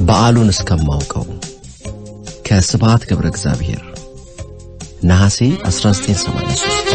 በዓሉን እስከማውቀው ከስብሀት ገብረእግዚአብሔር ነሐሴ 1983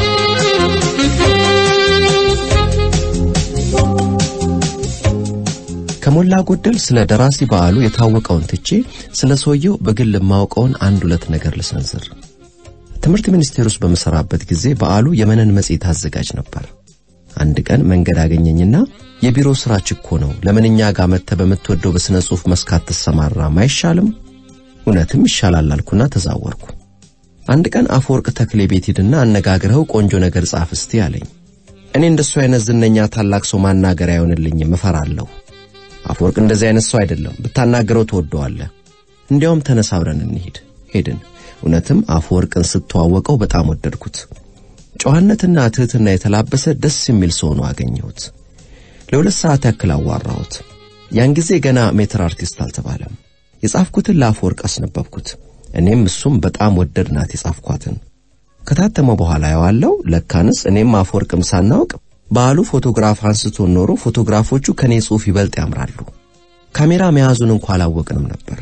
ከሞላ ጎደል ስለ ደራሲ በዓሉ የታወቀውን ትቼ ስለ ሰውየው በግል ማውቀውን አንድ ሁለት ነገር ልሰንዝር። ትምህርት ሚኒስቴር ውስጥ በመሰራበት ጊዜ በዓሉ የመነን መጽሔት አዘጋጅ ነበር። አንድ ቀን መንገድ አገኘኝና የቢሮ ስራ ችኮ ነው ለምንኛ ጋር መጥተ በመትወደው በስነ ጽሁፍ መስካት ተሰማራ ማይሻልም? እውነትም ይሻላል አልኩና ተዛወርኩ። አንድ ቀን አፈወርቅ ተክሌ ቤት ሄድና አነጋግረው ቆንጆ ነገር ጻፍ እስቲ አለኝ። እኔ እንደሱ አይነት ዝነኛ ታላቅ ሰው ማናገር አይሆንልኝም እፈራለሁ። አፈወርቅ እንደዚህ አይነት ሰው አይደለም ብታናገረው ተወደዋለህ። እንዲያውም ተነሳብረን እንሂድ። ሄድን። እውነትም አፈወርቅን ስተዋወቀው በጣም ወደድኩት። ጨዋነትና ትህትና የተላበሰ ደስ የሚል ሰው ነው አገኘሁት። ለሁለት ሰዓት ያክል አዋራሁት። ያን ጊዜ ገና ሜትር አርቲስት አልተባለም። የጻፍኩትን ለአፈወርቅ አስነበብኩት። እኔም እሱም በጣም ወደድናት የጻፍኳትን። ከታተመ በኋላ ያዋለው ለካንስ እኔም አፈወርቅም ሳናውቅ በዓሉ ፎቶግራፍ አንስቶ ኖሮ ፎቶግራፎቹ ከኔ ጽሑፍ ይበልጥ ያምራሉ። ካሜራ መያዙን እንኳን አላወቅንም ነበር።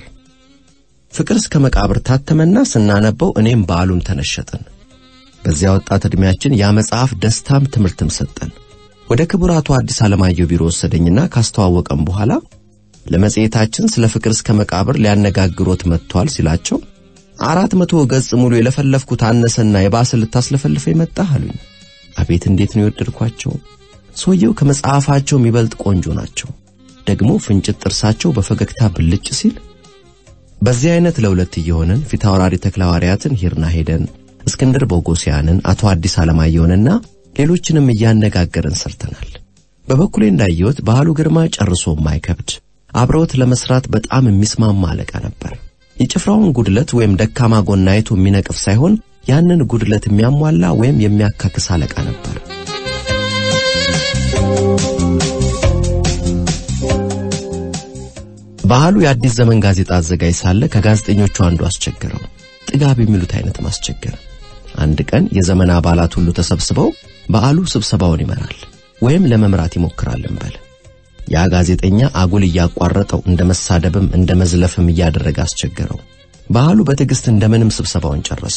ፍቅር እስከ መቃብር ታተመና ስናነበው እኔም በዓሉም ተነሸጥን። በዚያ ወጣት እድሜያችን ያ መጽሐፍ ደስታም ትምህርትም ሰጠን። ወደ ክቡራቱ አዲስ አለማየሁ ቢሮ ወሰደኝና ካስተዋወቀም በኋላ ለመጽሔታችን ስለ ፍቅር እስከ መቃብር ሊያነጋግሮት መጥቷል ሲላቸው 400 ገጽ ሙሉ የለፈለፍኩት አነሰና የባሰ ልታስለፈልፈ ይመጣህ አሉኝ። አቤት እንዴት ነው የወደድኳቸው! ሰውየው ከመጽሐፋቸው የሚበልጥ ቆንጆ ናቸው። ደግሞ ፍንጭት ጥርሳቸው በፈገግታ ብልጭ ሲል በዚህ አይነት ለሁለት እየሆነን ፊታውራሪ ተክለሐዋርያትን ሂርና ሄደን እስክንድር ቦጎሲያንን አቶ አዲስ አለማየሁንና ሌሎችንም ያነጋገርን ሰርተናል። በበኩሌ እንዳየሁት በዓሉ ግርማ ጨርሶ ማይከብድ አብሮት ለመስራት በጣም የሚስማማ አለቃ ነበር። የጭፍራውን ጉድለት ወይም ደካማ ጎናይቱ የሚነቅፍ ሳይሆን ያንን ጉድለት የሚያሟላ ወይም የሚያካክስ አለቃ ነበር። በዓሉ የአዲስ ዘመን ጋዜጣ አዘጋጅ ሳለ ከጋዜጠኞቹ አንዱ አስቸገረው። ጥጋብ የሚሉት አይነት ማስቸገር። አንድ ቀን የዘመን አባላት ሁሉ ተሰብስበው በዓሉ ስብሰባውን ይመራል ወይም ለመምራት ይሞክራል እንበል። ያ ጋዜጠኛ አጉል ያቋረጠው እንደ መሳደብም እንደ መዝለፍም ያደረገ አስቸገረው። በዓሉ በትዕግስት እንደምንም ስብሰባውን ጨረሰ።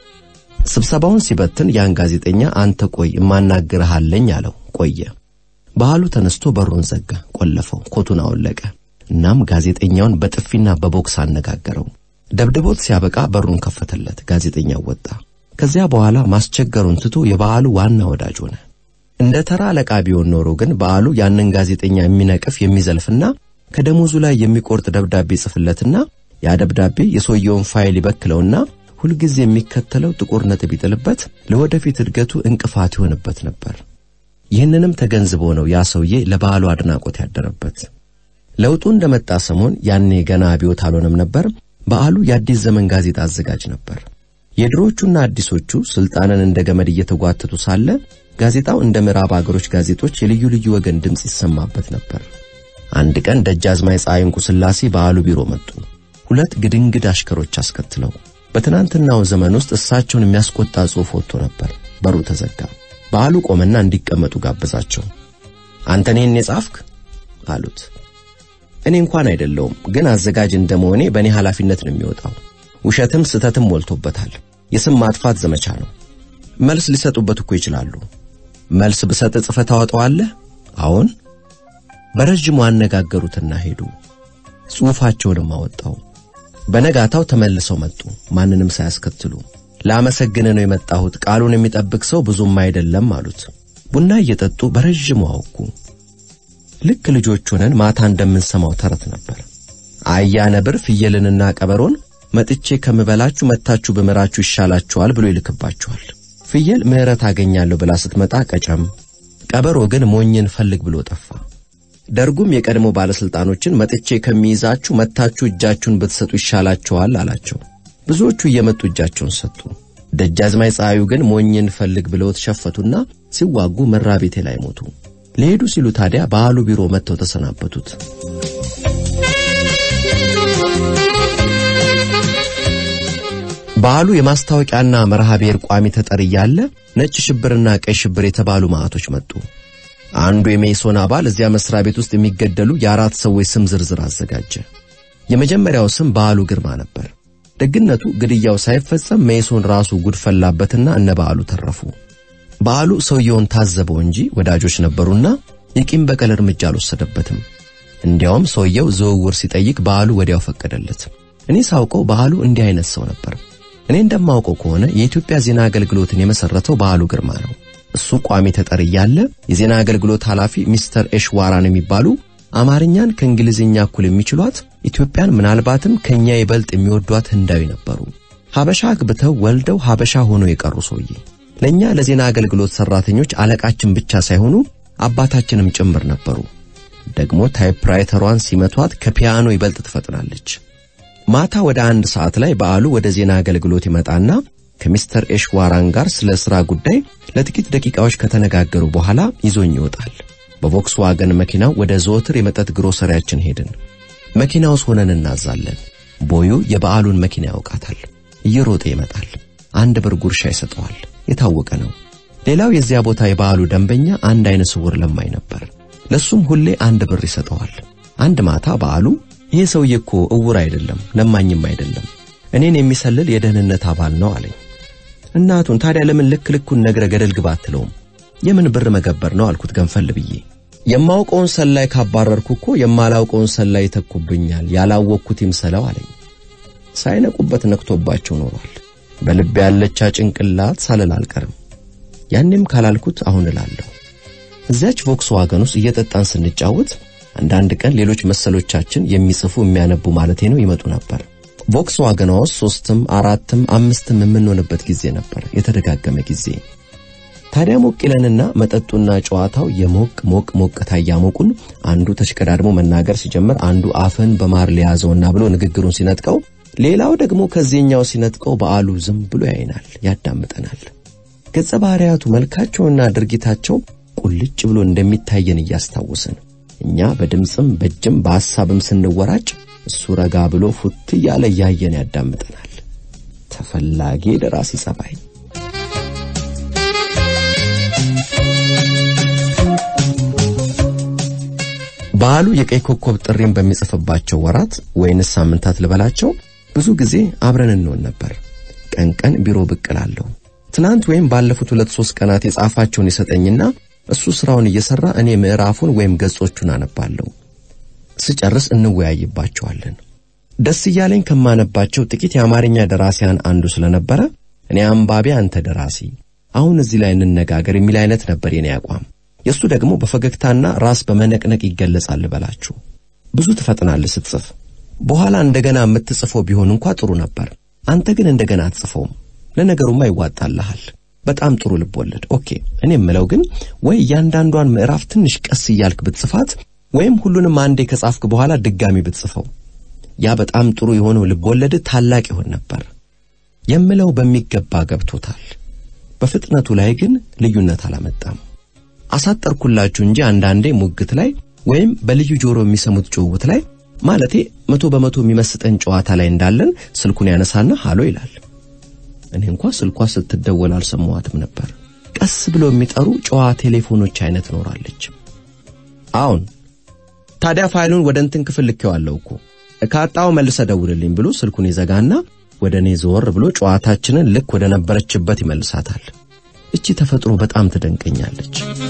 ስብሰባውን ሲበትን ያን ጋዜጠኛ አንተ ቆይ ማናገርሃለኝ አለው። ቆየ። በዓሉ ተነስቶ በሩን ዘጋ፣ ቆለፈው፣ ኮቱን አወለቀ። እናም ጋዜጠኛውን በጥፊና በቦክስ አነጋገረው። ደብድቦት ሲያበቃ በሩን ከፈተለት። ጋዜጠኛው ወጣ። ከዚያ በኋላ ማስቸገሩን ትቶ የበዓሉ ዋና ወዳጅ ሆነ። እንደ ተራ አለቃ ቢሆን ኖሮ ግን በዓሉ ያንን ጋዜጠኛ የሚነቅፍ የሚዘልፍና ከደሞዙ ላይ የሚቆርጥ ደብዳቤ ጽፍለትና ያ ደብዳቤ የሰውየውን ፋይል ይበክለውና ሁልጊዜ የሚከተለው ጥቁር ነጥብ ይጥልበት ለወደፊት እድገቱ እንቅፋት ይሆንበት ነበር። ይህንንም ተገንዝቦ ነው ያ ሰውዬ ለበዓሉ አድናቆት ያደረበት። ለውጡ እንደመጣ ሰሞን ያኔ ገና አብዮት አልሆነም ነበር። በዓሉ የአዲስ ዘመን ጋዜጣ አዘጋጅ ነበር። የድሮቹና አዲሶቹ ስልጣንን እንደ ገመድ እየተጓተቱ ሳለ ጋዜጣው እንደ ምዕራብ አገሮች ጋዜጦች የልዩ ልዩ ወገን ድምጽ ይሰማበት ነበር። አንድ ቀን ደጃዝማች ፀሐይንኩ ስላሴ በዓሉ ቢሮ መጡ። ሁለት ግድንግድ አሽከሮች አስከትለው በትናንትናው ዘመን ውስጥ እሳቸውን የሚያስቆጣ ጽሑፍ ወጥቶ ነበር። በሩ ተዘጋ። በዓሉ ቆመና እንዲቀመጡ ጋበዛቸው። አንተ ነህን የጻፍክ አሉት። እኔ እንኳን አይደለሁም፣ ግን አዘጋጅ እንደመሆኔ በእኔ ኃላፊነት ነው የሚወጣው። ውሸትም ስተትም ሞልቶበታል። የስም ማጥፋት ዘመቻ ነው። መልስ ሊሰጡበት እኮ ይችላሉ። መልስ በሰጠ ጽፈት አወጣዋለህ? አዎን። በረጅሙ አነጋገሩትና ሄዱ። ጽሑፋቸውንም አወጣው። በነጋታው ተመልሰው መጡ፣ ማንንም ሳያስከትሉ። ላመሰግነ ነው የመጣሁት፣ ቃሉን የሚጠብቅ ሰው ብዙም አይደለም አሉት። ቡና እየጠጡ በረጅሙ አወኩ። ልክ ልጆች ሆነን ማታ እንደምንሰማው ተረት ነበር። አያ ነብር ፍየልንና ቀበሮን መጥቼ ከመበላችሁ መታችሁ በመራችሁ ይሻላችኋል ብሎ ይልክባችኋል። ፍየል ምህረት አገኛለሁ ብላ ስትመጣ ቀጨም፣ ቀበሮ ግን ሞኝን ፈልግ ብሎ ጠፋ። ደርጉም የቀድሞ ባለስልጣኖችን መጥቼ ከሚይዛችሁ መታችሁ እጃችሁን ብትሰጡ ይሻላችኋል አላቸው። ብዙዎቹ እየመጡ እጃቸውን ሰጡ። ደጃዝማች ፀሐዩ ግን ሞኝን ፈልግ ብለው ተሸፈቱና ሲዋጉ መራቤቴ ላይ ሞቱ። ለሄዱ ሲሉ ታዲያ በዓሉ ቢሮ መጥተው ተሰናበቱት። በዓሉ የማስታወቂያና መርሃብሔር ቋሚ ተጠሪ ያለ ነጭ ሽብርና ቀይ ሽብር የተባሉ ማዕቶች መጡ። አንዱ የሜሶን አባል እዚያ መስሪያ ቤት ውስጥ የሚገደሉ የአራት ሰዎች ስም ዝርዝር አዘጋጀ። የመጀመሪያው ስም በአሉ ግርማ ነበር። ደግነቱ ግድያው ሳይፈጸም ሜሶን ራሱ ጉድፈላበትና እነ በአሉ ተረፉ። በአሉ ሰውየውን ታዘበው እንጂ ወዳጆች ነበሩና የቂም በቀል እርምጃ አልወሰደበትም። እንዲያውም ሰውየው ዘውውር ሲጠይቅ በአሉ ወዲያው ፈቀደለት። እኔ ሳውቀው በአሉ እንዲህ አይነት ሰው ነበር። እኔ እንደማውቀው ከሆነ የኢትዮጵያ ዜና አገልግሎትን የመሰረተው በአሉ ግርማ ነው። እሱ ቋሚ ተጠሪ ያለ የዜና አገልግሎት ኃላፊ ሚስተር ኤሽዋራን የሚባሉ አማርኛን ከእንግሊዝኛ እኩል የሚችሏት ኢትዮጵያን ምናልባትም ከኛ ይበልጥ የሚወዷት ህንዳዊ ነበሩ። ሀበሻ አግብተው ወልደው ሀበሻ ሆነው የቀሩ ሰውዬ ለኛ ለዜና አገልግሎት ሰራተኞች አለቃችን ብቻ ሳይሆኑ አባታችንም ጭምር ነበሩ። ደግሞ ታይፕራይተሯን ሲመቷት ከፒያኖ ይበልጥ ትፈጥናለች። ማታ ወደ 1 ሰዓት ላይ በአሉ ወደ ዜና አገልግሎት ይመጣና ከሚስተር ኤሽዋራን ጋር ስለ ስራ ጉዳይ ለጥቂት ደቂቃዎች ከተነጋገሩ በኋላ ይዞኝ ይወጣል። በቮክስዋገን መኪናው ወደ ዘወትር የመጠጥ ግሮሰሪያችን ሄድን። መኪናውስ ሆነን እናዛለን። ቦዩ የበአሉን መኪና ያውቃታል። እየሮጠ ይመጣል። 1 ብር ጉርሻ ይሰጠዋል። የታወቀ ነው። ሌላው የዚያ ቦታ የበአሉ ደንበኛ አንድ አይነ ስውር ለማይ ነበር። ለሱም ሁሌ 1 ብር ይሰጠዋል። አንድ ማታ በአሉ ይሄ ሰውዬ እኮ እውር አይደለም ለማኝም አይደለም እኔን የሚሰልል የደህንነት አባል ነው አለኝ። እናቱን ታዲያ ለምን ልክልኩን ነግረ ገደል ግባ አትለውም? የምን ብር መገበር ነው አልኩት ገንፈል ብዬ። የማውቀውን ሰላይ ካባረርኩ እኮ የማላውቀውን ሰላይ ተኩብኛል ያላወቅኩት ይምሰለው አለኝ። ሳይነቁበት ነክቶባቸው ኖሯል። በልብ ያለች ጭንቅላት ሳለል አልቀርም። ያንንም ካላልኩት አሁን እላለሁ። እዛች ቮክስዋገን ውስጥ እየጠጣን ስንጫወት አንዳንድ ቀን ሌሎች መሰሎቻችን የሚጽፉ የሚያነቡ ማለቴ ነው ይመጡ ነበር። ቮክስዋገኗስ 3ም 4ም 5ም የምንሆንበት ጊዜ ነበር፣ የተደጋገመ ጊዜ። ታዲያ ሞቅለንና መጠጡና ጨዋታው የሞቅ ታያሞቁን አንዱ ተሽቀዳድሞ መናገር ሲጀምር አንዱ አፈን በማር ሊያዘውና ብሎ ንግግሩን ሲነጥቀው ሌላው ደግሞ ከዚህኛው ሲነጥቀው በአሉ ዝም ብሎ ያይናል፣ ያዳምጠናል። ገጸ ባህሪያቱ መልካቸውና ድርጊታቸው ቁልጭ ብሎ እንደሚታየን እያስታወሰን እኛ በድምጽም በእጅም በሐሳብም ስንወራጭ እሱ ረጋ ብሎ ፉት ያለ ያየን ያዳምጠናል። ተፈላጊ ደራሲ ጸባይ። በአሉ የቀይ ኮከብ ጥሪን በሚጽፍባቸው ወራት ወይንስ ሳምንታት ልበላቸው ብዙ ጊዜ አብረን እንሆን ነበር። ቀን ቢሮ ብቅላለሁ። ትናንት ወይም ባለፉት 2-3 ቀናት የጻፋቸውን ይሰጠኝና እሱ ስራውን እየሰራ እኔ ምዕራፉን ወይም ገጾቹን አነባለሁ። ስጨርስ እንወያይባቸዋለን። ደስ ይያለኝ ከማነባቸው ጥቂት የአማርኛ ደራሲያን አንዱ ስለነበረ እኔ አንባቢ አንተ ደራሲ አሁን እዚህ ላይ እንነጋገር የሚል አይነት ነበር የኔ አቋም። የሱ ደግሞ በፈገግታና ራስ በመነቅነቅ ይገለጻል በላችሁ። ብዙ ትፈጥናለህ ስትጽፍ፣ በኋላ እንደገና የምትጽፈው ቢሆን እንኳን ጥሩ ነበር። አንተ ግን እንደገና አትጽፈውም። ለነገሩማ ይዋጣልሃል። በጣም ጥሩ ልቦለድ ኦኬ። እኔ የምለው ግን ወይ ያንዳንዷን ምዕራፍ ትንሽ ቀስ ይያልክ ብትጽፋት ወይም ሁሉንም አንዴ ከጻፍክ በኋላ ድጋሚ ብትጽፈው ያ በጣም ጥሩ የሆነው ልቦለድ ታላቅ ይሆን ነበር። የምለው በሚገባ ገብቶታል። በፍጥነቱ ላይ ግን ልዩነት አላመጣም። አሳጠርኩላችሁ እንጂ አንዳንዴ ሙግት ላይ ወይም በልዩ ጆሮ የሚሰሙት ጭውውት ላይ ማለቴ 100% የሚመስጠን ጨዋታ ላይ እንዳለን ስልኩን ያነሳና ሃሎ ይላል። እኔ እንኳን ስልኳ ስትደወል አልሰማዋትም ነበር። ቀስ ብሎ የሚጠሩ ጨዋ ቴሌፎኖች አይነት ኖራለች። አሁን ታዲያ ፋይሉን ወደ እንትን ክፍል ልኬዋለሁ እኮ ካጣው መልሰ ደውልልኝ ብሎ ስልኩን ይዘጋና ወደኔ ዞር ብሎ ጨዋታችንን ልክ ወደ ነበረችበት ይመልሳታል። እቺ ተፈጥሮ በጣም ትደንቀኛለች።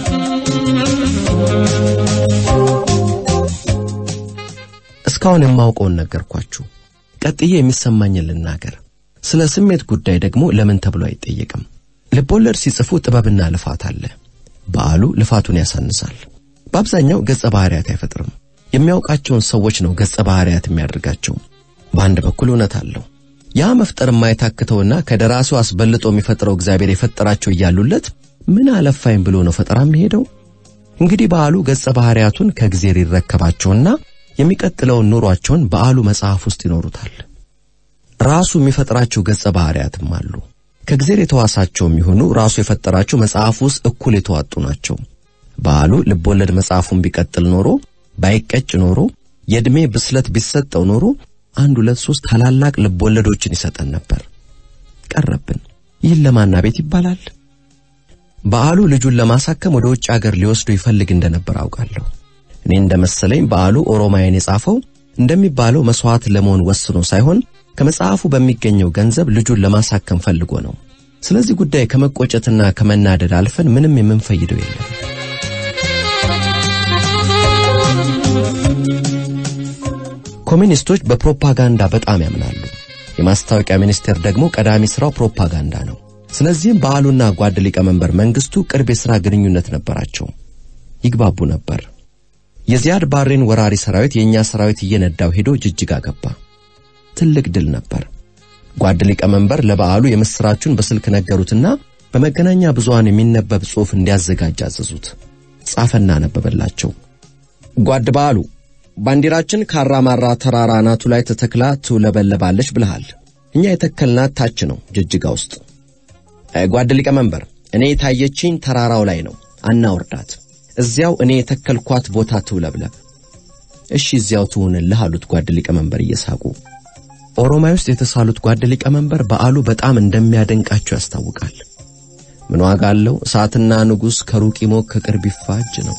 እስካሁን የማውቀውን ነገርኳችሁ። ቀጥዬ የሚሰማኝን ልናገር። ስለ ስሜት ጉዳይ ደግሞ ለምን ተብሎ አይጠየቅም። ልቦለድ ሲጽፉ ጥበብና ልፋት አለ። በአሉ ልፋቱን ያሳንሳል። በአብዛኛው ገጸ ባህሪያት አይፈጥርም። የሚያውቃቸውን ሰዎች ነው ገጸ ባህሪያት የሚያደርጋቸው። በአንድ በኩል እውነት አለው። ያ መፍጠር የማይታክተውና ከደራሲው አስበልጦ የሚፈጥረው እግዚአብሔር የፈጠራቸው እያሉለት ምን አለፋይም ብሎ ነው ፈጠራ የሚሄደው። እንግዲህ በአሉ ገጸ ባህሪያቱን ከእግዚአብሔር ይረከባቸውና የሚቀጥለውን ኑሯቸውን በአሉ መጽሐፍ ውስጥ ይኖሩታል። ራሱ የሚፈጥራቸው ገጸ ባህሪያትም አሉ። ከእግዚአብሔር የተዋሳቸው የሚሆኑ ራሱ የፈጠራቸው መጽሐፍ ውስጥ እኩል የተዋጡ ናቸው። በአሉ ልቦለድ መጽሐፉን ቢቀጥል ኖሮ ባይቀጭ ኖሮ የእድሜ ብስለት ቢሰጠው ኖሮ 1-2-3 ታላላቅ ልቦለዶችን ይሰጠን ነበር። ቀረብን። ይህን ለማና ቤት ይባላል። በአሉ ልጁን ለማሳከም ወደ ውጭ ሀገር ሊወስዱ ይፈልግ እንደነበር አውቃለሁ። እኔ እንደመሰለኝ በአሉ ኦሮማይን የጻፈው እንደሚባለው መስዋዕት ለመሆን ወስኖ ሳይሆን ከመጽሐፉ በሚገኘው ገንዘብ ልጁን ለማሳከም ፈልጎ ነው። ስለዚህ ጉዳይ ከመቆጨትና ከመናደድ አልፈን ምንም የምንፈይደው የለም። ኮሚኒስቶች በፕሮፓጋንዳ በጣም ያምናሉ። የማስታወቂያ ሚኒስቴር ደግሞ ቀዳሚ ስራው ፕሮፓጋንዳ ነው። ስለዚህም በዓሉና ጓድ ሊቀመንበር መንግስቱ ቅርብ የሥራ ግንኙነት ነበራቸው። ይግባቡ ነበር። የዚያድ ባሬን ወራሪ ሰራዊት የኛ ሰራዊት እየነዳው ሄዶ ጅጅጋ ገባ። ትልቅ ድል ነበር። ጓድ ሊቀመንበር ለበዓሉ የምስራቹን በስልክ ነገሩትና በመገናኛ ብዙሃን የሚነበብ ጽሑፍ እንዲያዘጋጅ አዘዙት። ጻፈና ነበበላቸው። ጓድ በዓሉ ባንዲራችን ካራማራ ተራራ አናቱ ላይ ተተክላ ትውለበለባለች ብለሃል። እኛ የተከልናት ታች ነው ጅጅጋ ውስጥ። ጓድ ሊቀመንበር እኔ ታየችኝ ተራራው ላይ ነው፣ አናውርዳት። እዚያው እኔ የተከልኳት ቦታ ትውለብለብ። እሺ እዚያው ትሁንልህ አሉት ጓድ ሊቀመንበር እየሳቁ። ኦሮማይ ውስጥ የተሳሉት ጓድ ሊቀመንበር በዓሉ በጣም እንደሚያደንቃቸው ያስታውቃል። ምን ዋጋ አለው እሳትና ንጉስ ከሩቅ ይሞቅ ከቅርብ ይፋጅ ነው።